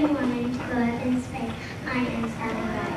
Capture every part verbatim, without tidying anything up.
American woman to go up in space. I am Sally Ride.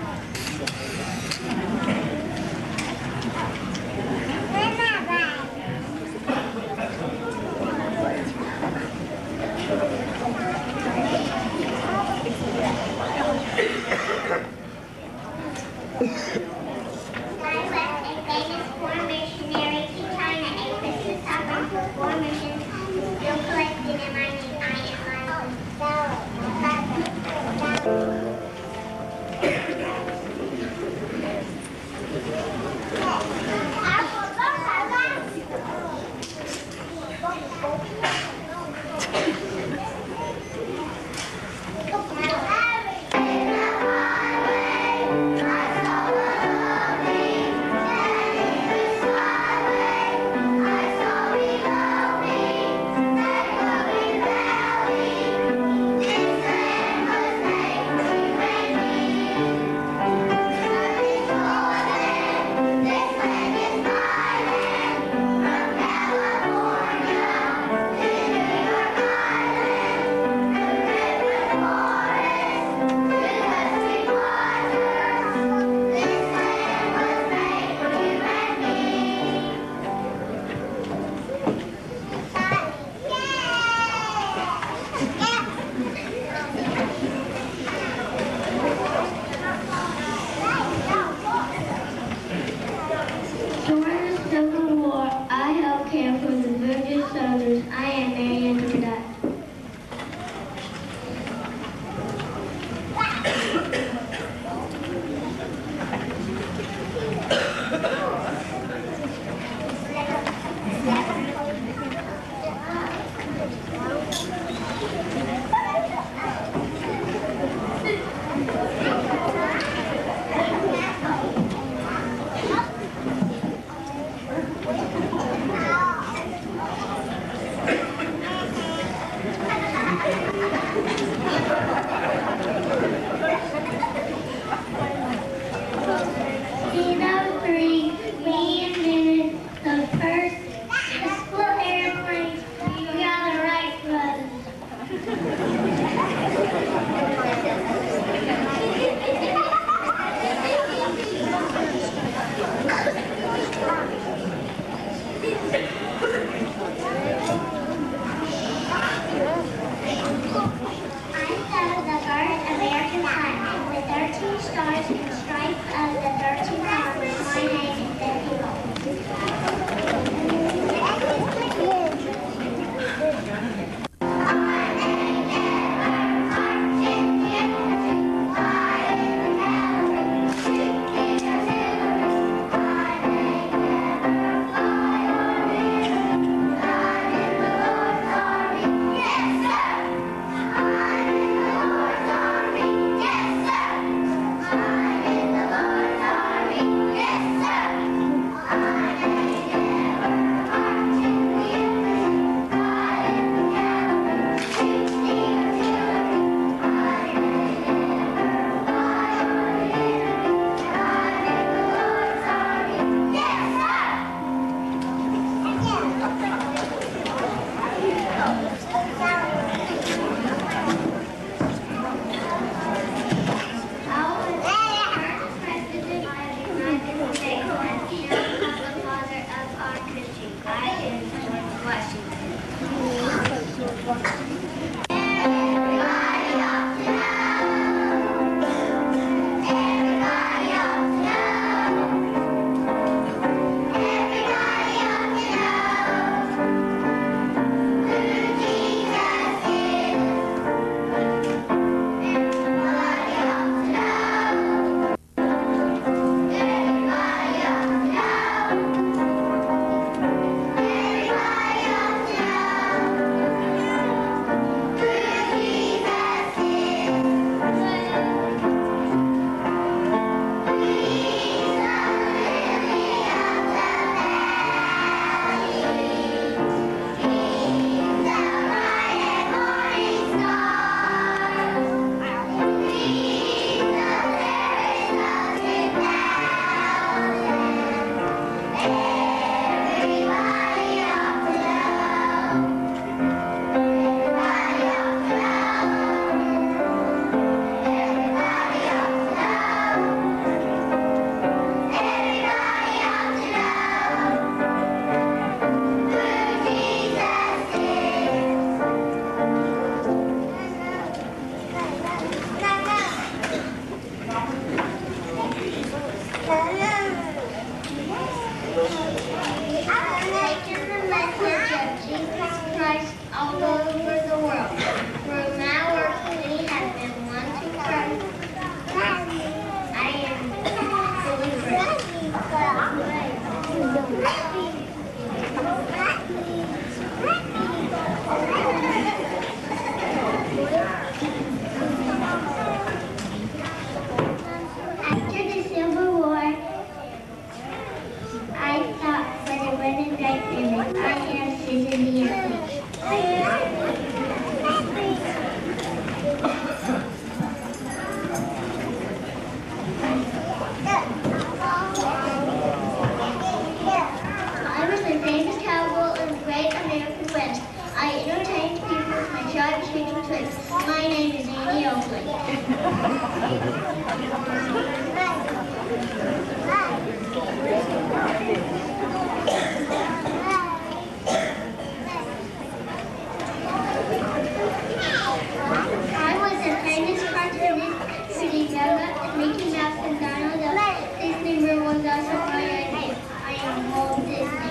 Army. Taking the message of Jesus Christ all over the world. From our we have been one to Christ. I am After the Civil War, I thought for the red and white image, I am Susan B. Anthony. I was a famous cowboy in the great American West. I entertained people with my sharp shooting tricks. My name is Annie Oakley. I was a famous cartoonist who developed Mickey Mouse and Donald Duck. Disney World was also my idea. I am Walt Disney.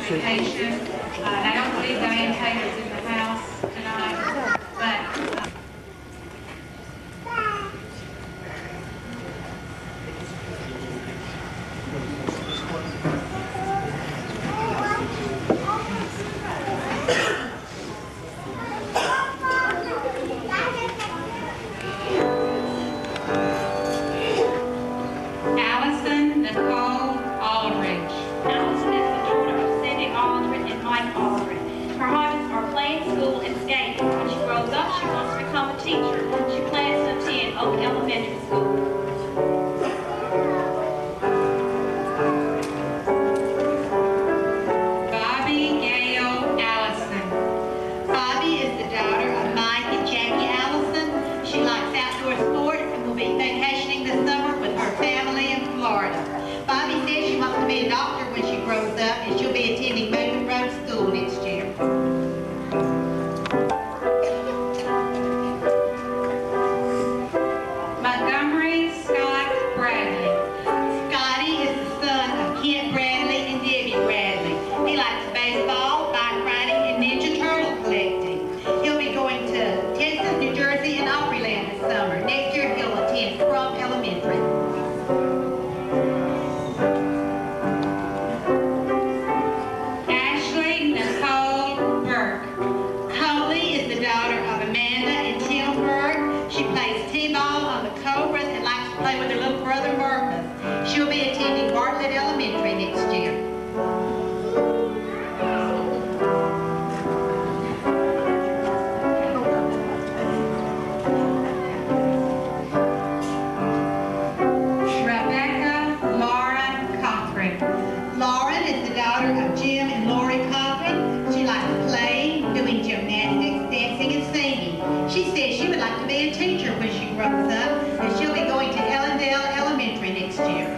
vacation. Uh, and I don't believe Diane Taylor's in the house tonight, but uh, Allison Nicole Aldridge. Allison is the daughter of Cindy Aldridge and Mike Aldridge. Her hobbies are playing school and skating. When she grows up, she wants to become a teacher. She plans to attend Oak Elementary School. Bobby Gail Allison. Bobby is the daughter of Mike and Jackie Allison. She likes outdoor sports and will be vacationing this summer with her family in Florida. Bobby says she wants to be a doctor when she grows up, and she'll be attending Moving Road School next year. Montgomery Scott Bradley. Scotty is the son of Kent Bradley and Debbie Bradley. He likes baseball, bike riding, and Ninja Turtle collecting. He'll be going to Texas, New Jersey, and Opryland this summer. Next year he'll attend Crump Elementary. Ashley Nicole Burke. Holly is the daughter of Amanda and Tim Burke. She plays t-ball on the Cobras and likes to play with her little brother Marcus. She'll be attending Bartlett Elementary next year. Rebecca Lauren Cochran. Lauren is the daughter of Jim and Lori Cochran. She likes playing, doing gymnastics, dancing, and singing. She says she would like to be a teacher when she grows up, and she'll be going to Ellendale Elementary next year.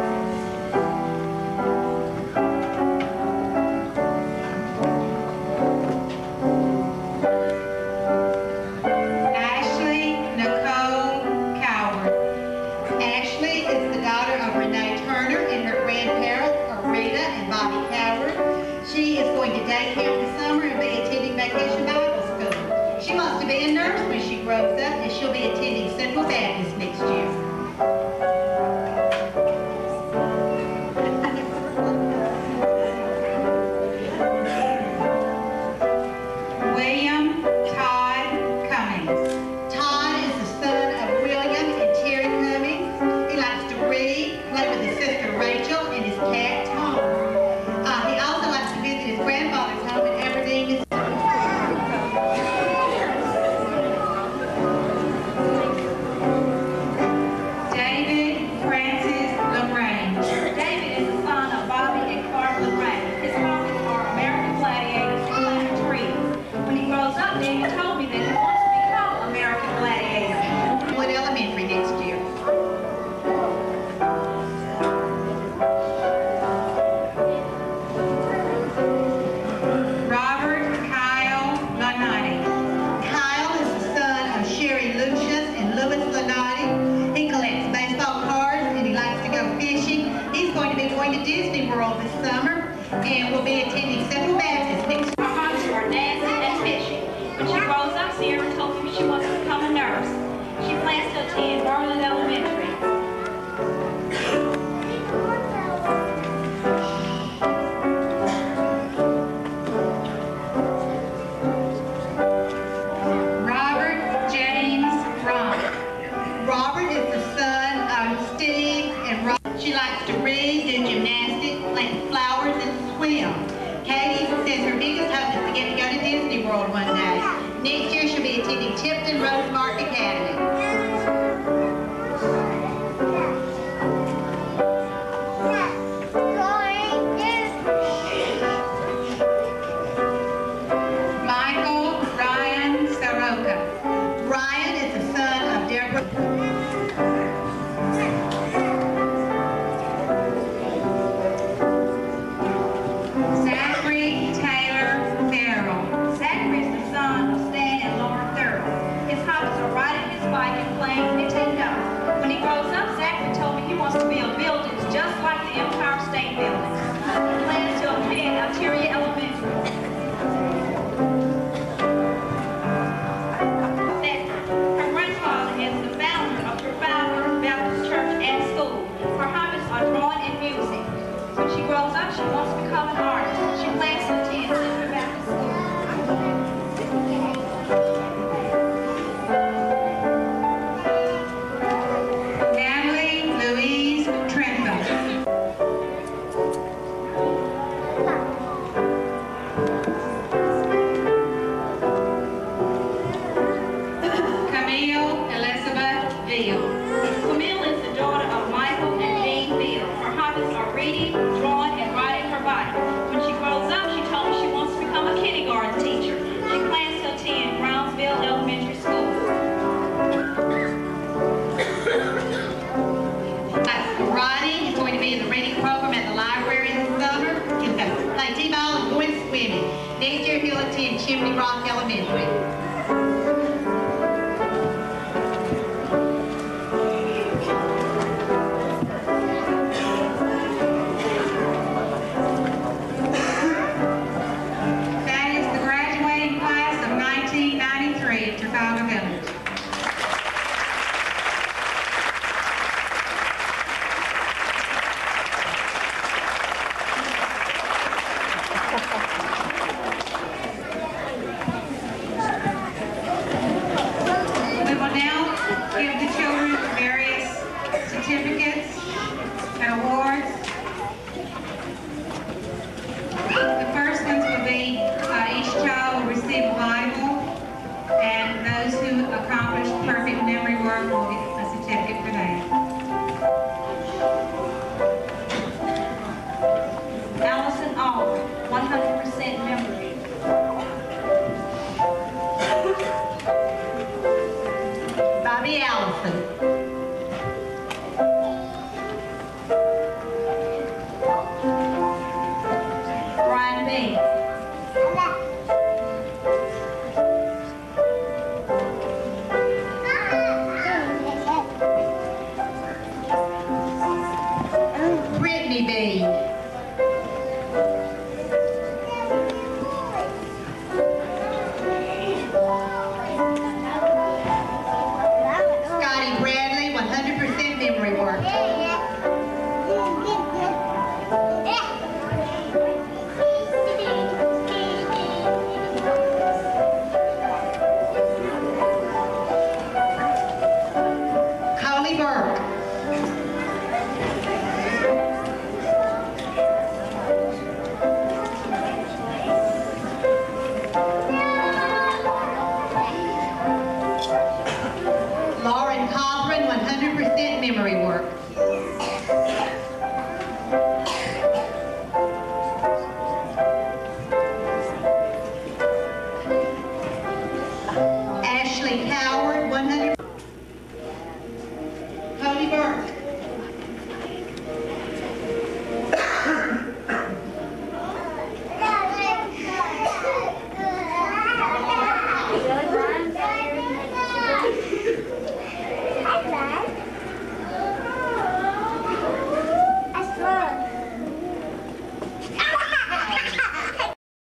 Ashley Nicole Coward. Ashley is the daughter of Renee Turner and her grandparents are Rita and Bobby Coward. She is going to day camp this summer and be attending Vacation Bible School. She wants to be a nurse when she grows up, and she'll be attending Central Baptist next year. William Todd Cummings. Todd is the son of William and Terry Cummings. He likes to read, play with his sister Rachel, and his cat Tom. Uh, he also likes to visit his grandfather's home in Aberdeen, Mississippi. David Francis Lorraine. David is the son of Bobby and Clark Lorraine. His hobbies are American gladiators and climbing trees. When he grows up, David told me that he wants to become American gladiator. Wood Elementary next year. Robert Kyle Lanotti. Kyle is the son of Sherry Lucius and Louis Lanotti. He collects baseball cards and he likes to go fishing. He's going to be going to Disney World this summer and will be attending Central Baptist next year. Her hobbies are dancing and fishing. When she grows up, Sierra told me she wants to become a nurse. She plans to attend Bartlett Elementary. Robert James Ron. Robert is the son of Steve and Rob. She likes to read, do gymnastics, plant flowers, and swim. Katie says her biggest hope is to get to go to Disney World one day. Next year she'll be attending Tipton Rosemark Academy. grows up, she wants to become an artist. She plans to attend Central Baptist School. Natalie Louise Trentham. Camille Elizabeth Veal. Camille is the daughter of Michael and Jean Veal. Her hobbies are reading, drawing, and riding her bike. When she grows up, she told me she wants to become a kindergarten teacher. She plans to attend Brownsville Elementary School. Roddy is going to be in the reading program at the library this summer. He's going to play t-ball and going swimming. Next year he'll attend Chimney Rock Elementary.